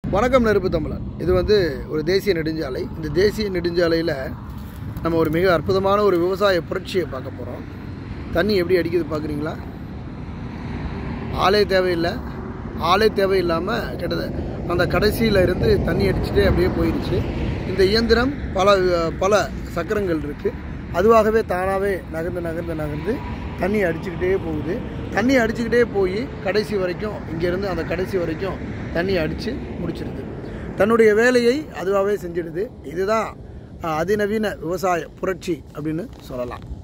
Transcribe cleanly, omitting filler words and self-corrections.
வணக்கம் நெருப்பு தமிழர். இது ஒரு தேசிய நெடுஞ்சாலை. இந்த தேசிய நெடுஞ்சாலையில் நம்ம ஒரு மிக அற்புதமான ஒரு விவசாய புரட்சியை பார்க்க போகிறோம். தண்ணி எப்படி அடிக்குது பார்க்குறீங்களா? ஆளே தேவையில்லாமல் கிட்டத்தட்ட அந்த கடைசியில் இருந்து தண்ணி அடிச்சுட்டே அப்படியே போயிடுச்சு. இந்த இயந்திரம் பல சக்கரங்கள் இருக்குது. அதுவாகவே தானாகவே நகர்ந்து தண்ணி அடிச்சுக்கிட்டே போகுது. தண்ணி அடிச்சுக்கிட்டே போய் கடைசி வரைக்கும் இங்கேருந்து அந்த கடைசி வரைக்கும் தண்ணி அடித்து முடிச்சிடுது. தன்னுடைய வேலையை அதுவாகவே செஞ்சிடுது. இதுதான் அதிநவீன விவசாய புரட்சி அப்படின்னு சொல்லலாம்.